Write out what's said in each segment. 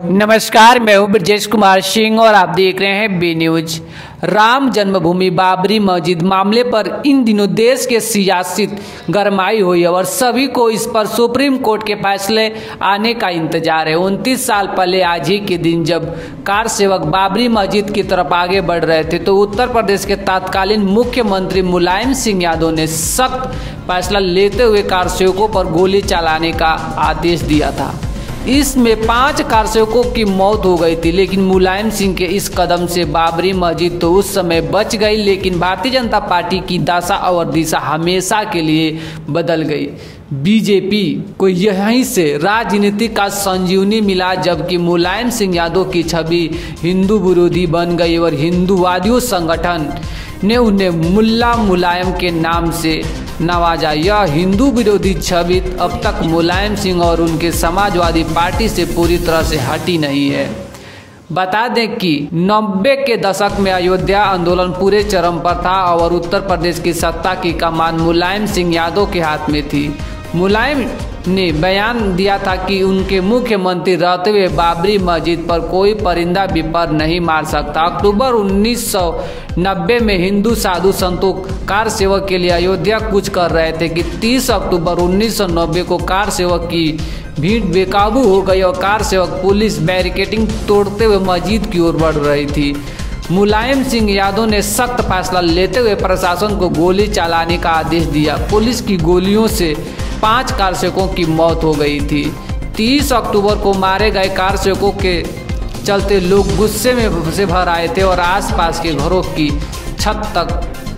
नमस्कार, मैं हूं ब्रजेश कुमार सिंह और आप देख रहे हैं बी न्यूज। राम जन्मभूमि बाबरी मस्जिद मामले पर इन दिनों देश के सियासत गरमाई हुई है और सभी को इस पर सुप्रीम कोर्ट के फैसले आने का इंतजार है। 29 साल पहले आज ही के दिन जब कार सेवक बाबरी मस्जिद की तरफ आगे बढ़ रहे थे तो उत्तर प्रदेश के तत्कालीन मुख्यमंत्री मुलायम सिंह यादव ने सख्त फैसला लेते हुए कार सेवकों पर गोली चलाने का आदेश दिया था। इसमें 5 कारसेवकों की मौत हो गई थी, लेकिन मुलायम सिंह के इस कदम से बाबरी मस्जिद तो उस समय बच गई, लेकिन भारतीय जनता पार्टी की दशा और दिशा हमेशा के लिए बदल गई। बीजेपी को यहीं से राजनीति का संजीवनी मिला, जबकि मुलायम सिंह यादव की छवि हिंदू विरोधी बन गई और हिंदूवादियों संगठन ने उन्हें मुल्ला मुलायम के नाम से नवाजा। यह हिंदू विरोधी छवि अब तक मुलायम सिंह और उनके समाजवादी पार्टी से पूरी तरह से हटी नहीं है। बता दें कि 90 के दशक में अयोध्या आंदोलन पूरे चरम पर था और उत्तर प्रदेश की सत्ता की कमान मुलायम सिंह यादव के हाथ में थी। मुलायम ने बयान दिया था कि उनके मुख्यमंत्री रहते हुए बाबरी मस्जिद पर कोई परिंदा भी पर नहीं मार सकता। अक्टूबर 1990 में हिंदू साधु संतों कार सेवक के लिए अयोध्या कूच कर रहे थे कि 30 अक्टूबर 1990 को कार सेवक की भीड़ बेकाबू हो गई और कार सेवक पुलिस बैरिकेडिंग तोड़ते हुए मस्जिद की ओर बढ़ रही थी। मुलायम सिंह यादव ने सख्त फैसला लेते हुए प्रशासन को गोली चलाने का आदेश दिया। पुलिस की गोलियों से 5 कारसेवकों की मौत हो गई थी। 30 अक्टूबर को मारे गए कारसेवकों के चलते लोग गुस्से में से भर आए थे और आसपास के घरों की छत तक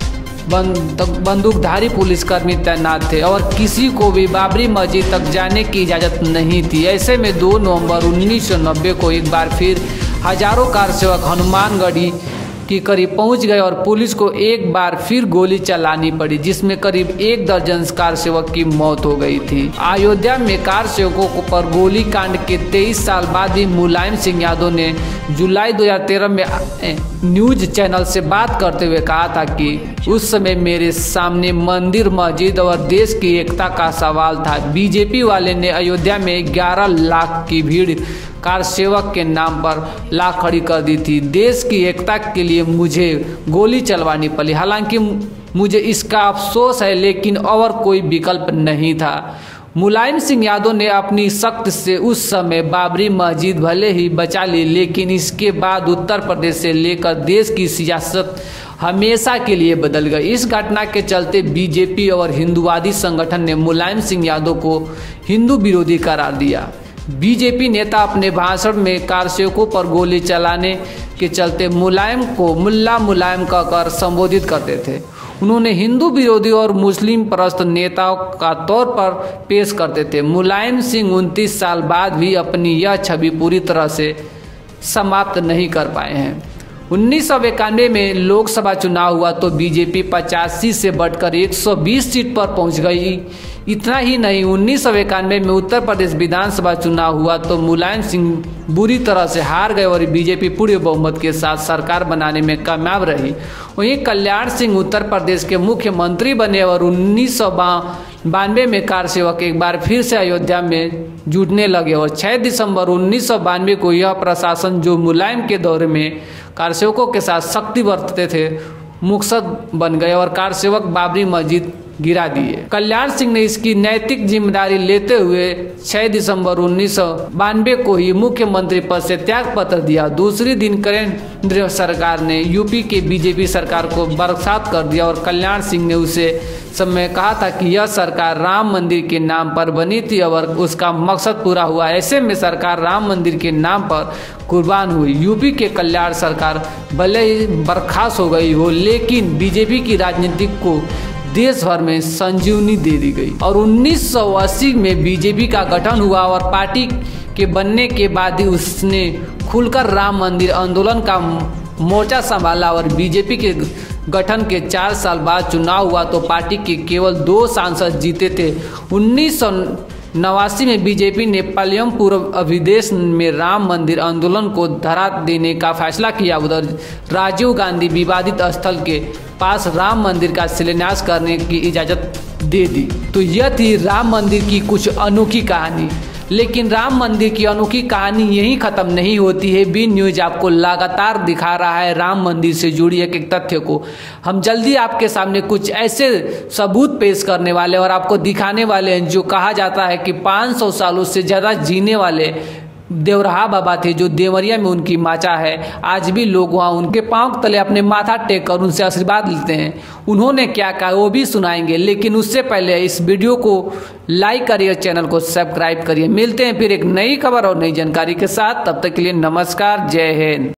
बंदूकधारी पुलिसकर्मी तैनात थे और किसी को भी बाबरी मस्जिद तक जाने की इजाज़त नहीं थी। ऐसे में 2 नवंबर 1990 को एक बार फिर हजारों कारसेवक हनुमानगढ़ी की करीब पहुंच गए और पुलिस को एक बार फिर गोली चलानी पड़ी, जिसमें करीब 1 दर्जन कार सेवक की मौत हो गई थी। अयोध्या में कार सेवकों पर गोली कांड के 23 साल बाद भी मुलायम सिंह यादव ने जुलाई 2013 में न्यूज चैनल से बात करते हुए कहा था कि उस समय मेरे सामने मंदिर, मस्जिद और देश की एकता का सवाल था। बीजेपी वाले ने अयोध्या में 11 लाख की भीड़ कार सेवक के नाम पर ला खड़ी कर दी थी। देश की एकता के लिए मुझे गोली चलवानी पड़ी। हालांकि मुझे इसका अफसोस है, लेकिन और कोई विकल्प नहीं था। मुलायम सिंह यादव ने अपनी सख्त से उस समय बाबरी मस्जिद भले ही बचा ली, लेकिन इसके बाद उत्तर प्रदेश से लेकर देश की सियासत हमेशा के लिए बदल गई। इस घटना के चलते बीजेपी और हिंदूवादी संगठन ने मुलायम सिंह यादव को हिंदू विरोधी करार दिया। बीजेपी नेता अपने भाषण में कारसेवकों पर गोली चलाने के चलते मुलायम को मुल्ला मुलायम कहकर संबोधित करते थे। उन्होंने हिंदू विरोधी और मुस्लिम परस्त नेताओं का तौर पर पेश करते थे। मुलायम सिंह 29 साल बाद भी अपनी यह छवि पूरी तरह से समाप्त नहीं कर पाए हैं। 1991 में लोकसभा चुनाव हुआ तो बीजेपी 85 से बढ़कर 120 सीट पर पहुंच गई। इतना ही नहीं, 1991 में उत्तर प्रदेश विधानसभा चुनाव हुआ तो मुलायम सिंह बुरी तरह से हार गए और बीजेपी पूरे बहुमत के साथ सरकार बनाने में कामयाब रही। वहीं कल्याण सिंह उत्तर प्रदेश के मुख्यमंत्री बने और 1992 में कार सेवक एक बार फिर से अयोध्या में जुटने लगे और 6 दिसंबर 1992 को यह प्रशासन जो मुलायम के दौरे में कारसेवकों के साथ सख्ती बरतते थे मुकसद बन गए और कारसेवक बाबरी मस्जिद गिरा दिए। कल्याण सिंह ने इसकी नैतिक जिम्मेदारी लेते हुए 6 दिसंबर 1992 को ही मुख्यमंत्री पद से त्याग पत्र दिया। दूसरे दिन केंद्र सरकार ने यूपी के बीजेपी सरकार को बर्खास्त कर दिया और कल्याण सिंह ने उसे समय कहा था कि यह सरकार राम मंदिर के नाम पर बनी थी और उसका मकसद पूरा हुआ। ऐसे में सरकार राम मंदिर के नाम पर कुर्बान हुई। यूपी के कल्याण सरकार भले ही बर्खास्त हो गई हो, लेकिन बीजेपी की राजनीति को देश भर में संजीवनी दे दी गई और 1980 में बीजेपी का गठन हुआ और पार्टी के बनने के बाद ही उसने खुलकर राम मंदिर आंदोलन का मोर्चा संभाला और बीजेपी के गठन के 4 साल बाद चुनाव हुआ तो पार्टी के केवल 2 सांसद जीते थे। 1989 में बीजेपी ने पालयम पूर्व अभिदेश में राम मंदिर आंदोलन को धरा देने का फैसला किया। उधर राजीव गांधी विवादित स्थल के पास राम मंदिर का शिलान्यास करने की इजाज़त दे दी। तो यह थी राम मंदिर की कुछ अनोखी कहानी। लेकिन राम मंदिर की अनोखी कहानी यहीं खत्म नहीं होती है। बी न्यूज आपको लगातार दिखा रहा है राम मंदिर से जुड़ी एक एक तथ्य को। हम जल्दी आपके सामने कुछ ऐसे सबूत पेश करने वाले और आपको दिखाने वाले हैं जो कहा जाता है कि 500 सालों से ज़्यादा जीने वाले देवराहा बाबा थे, जो देवरिया में उनकी माचा है। आज भी लोग वहाँ उनके पांव तले अपने माथा टेक कर उनसे आशीर्वाद लेते हैं। उन्होंने क्या कहा वो भी सुनाएंगे, लेकिन उससे पहले इस वीडियो को लाइक करिए, चैनल को सब्सक्राइब करिए। मिलते हैं फिर एक नई खबर और नई जानकारी के साथ, तब तक के लिए नमस्कार, जय हिंद।